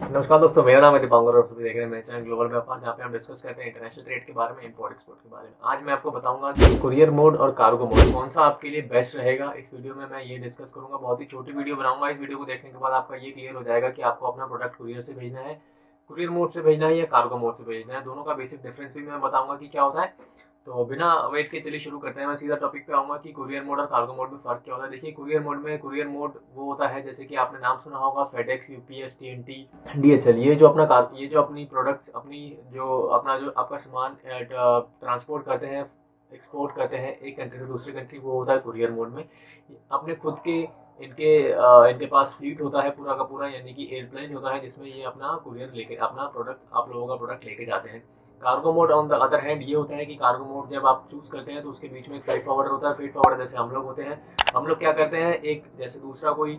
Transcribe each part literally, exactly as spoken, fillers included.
नमस्कार दोस्तों, मेरा नाम है दीपांकर और सभी देख रहे हैं मेरे चैनल ग्लोबल व्यापार, जहाँ पे हम डिस्कस करते हैं इंटरनेशनल ट्रेड के बारे में, इंपोर्ट एक्सपोर्ट के बारे में। आज मैं आपको बताऊंगा कि कुरियर मोड और कार्गो मोड कौन सा आपके लिए बेस्ट रहेगा। इस वीडियो में मैं ये डिस्कस करूंगा। बहुत ही छोटी वीडियो बनाऊंगा। इस वीडियो को देखने के बाद आपका ये क्लियर हो जाएगा कि आपको अपना प्रोडक्ट कुरियर से भेजना है, कुरियर मोड से भेजना है या कार्गो मोड से भेजना है। दोनों का बेसिक डिफरेंस भी मैं बताऊंगा कि क्या होता है। तो बिना वेट के चलिए शुरू करते हैं। मैं सीधा टॉपिक पे आऊंगा कि कुरियर मोड और कार्गो मोड में फ़र्क क्या होता है। देखिए, कुरियर मोड में कुरियर मोड वो होता है जैसे कि आपने नाम सुना होगा फेडेक्स, यूपीएस, टीएनटी, डीएचएल। ये जो अपना कार ये जो अपनी प्रोडक्ट्स अपनी जो अपना जो आपका सामान ट्रांसपोर्ट करते हैं, एक्सपोर्ट करते हैं एक कंट्री से दूसरी कंट्री, वो होता है कुरियर मोड में। अपने खुद के इनके अ, इनके पास फ्लीट होता है पूरा का पूरा, यानी कि एयरप्लेन होता है जिसमें ये अपना कुरियर लेके अपना प्रोडक्ट आप लोगों का प्रोडक्ट लेके जाते हैं। Cargo mode on the other hand ये होता है कि कार्गो मोड जब आप चूज करते हैं तो उसके बीच में एक फ्रेट फॉरवर्डर होता है। फ्रेट फॉरवर्डर जैसे हम लोग होते हैं। हम लोग क्या करते हैं, एक जैसे दूसरा कोई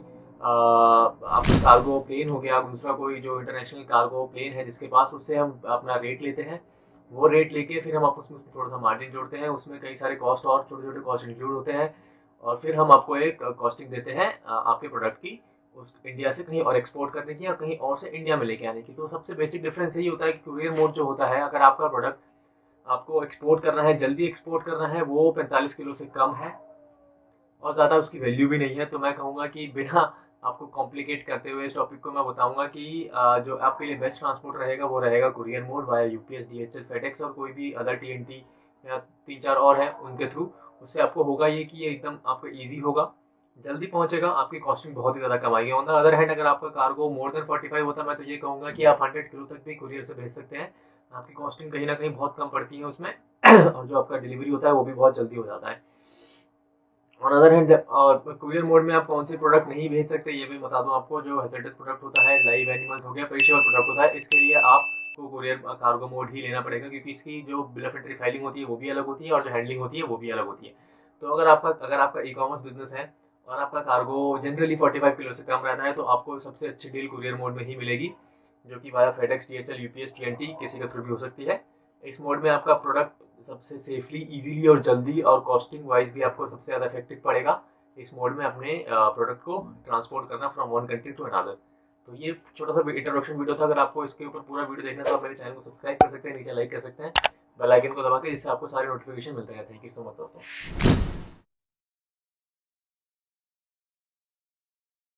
आपका कार्गो प्लेन हो गया, दूसरा कोई जो इंटरनेशनल कार्गो प्लेन है जिसके पास, उससे हम अपना रेट लेते हैं। वो रेट लेके फिर हम आप उसमें थोड़ा सा मार्जिन जोड़ते हैं, उसमें कई सारे कॉस्ट और छोटे छोटे कॉस्ट इंक्लूड होते हैं, और फिर हम आपको एक कॉस्टिंग देते हैं आपके प्रोडक्ट की, उस इंडिया से कहीं और एक्सपोर्ट करने की या कहीं और से इंडिया में लेके आने की। तो सबसे बेसिक डिफरेंस यही होता है कि कुरियर मोड जो होता है, अगर आपका प्रोडक्ट आपको एक्सपोर्ट करना है, जल्दी एक्सपोर्ट करना है, वो पैंतालीस किलो से कम है और ज़्यादा उसकी वैल्यू भी नहीं है। तो मैं कहूँगा कि बिना आपको कॉम्प्लिकेट करते हुए इस टॉपिक को मैं बताऊंगा कि जो आपके लिए बेस्ट ट्रांसपोर्ट रहेगा वो रहेगा courier mode via UPS, DHL, FedEx और कोई भी अदर टीएनटी या तीन चार और है उनके थ्रू। उससे आपको होगा ये कि ये एकदम आपका ईजी होगा, जल्दी पहुंचेगा, आपकी कॉस्टिंग बहुत ही ज़्यादा कम आएगी। ऑन द अदर हैंड अगर आपका cargo more than forty five होता है, मैं तो ये कहूँगा कि आप हंड्रेड किलो तक भी कुरियर से भेज सकते हैं। आपकी कॉस्टिंग कहीं ना कहीं बहुत कम पड़ती है उसमें और जो आपका डिलीवरी होता है वो भी बहुत जल्दी हो जाता है। ऑन अदर हैंड और कुरियर मोड में आप कौन से प्रोडक्ट नहीं भेज सकते ये भी बता दूं आपको। जो हेजर्डस प्रोडक्ट होता है, लाइव एनिमल्स हो गया, पेरिशेबल प्रोडक्ट होता है, इसके लिए आपको कुरियर कार्गो मोड ही लेना पड़ेगा, क्योंकि इसकी जो बिल ऑफ एंट्री फाइलिंग होती है वो भी अलग होती है और जो हैंडलिंग होती है वो भी अलग होती है। तो अगर आपका अगर आपका ई कॉमर्स बिजनेस है और आपका cargo generally forty five kilo से कम रहता है, तो आपको सबसे अच्छी डील कुरियर मोड में ही मिलेगी, जो कि via FedEx, DHL, UPS, TNT किसी के थ्रू भी हो सकती है। इस मोड में आपका प्रोडक्ट सबसे सेफली, इजीली और जल्दी और कॉस्टिंग वाइज भी आपको सबसे ज़्यादा इफेक्टिव पड़ेगा इस मोड में अपने प्रोडक्ट को ट्रांसपोर्ट करना from one country to another. तो ये छोटा सा इंट्रोडक्शन वीडियो था। अगर आपको इसके ऊपर पूरा वीडियो देखना तो आप मेरे चैनल को सब्सक्राइब कर सकते हैं, नीचे लाइक कर सकते हैं, बेल आइकन को दबा के, जिससे आपको सारे नोटिफिकेशन मिलते रहते हैं। थैंक यू सो मच दोस्तों।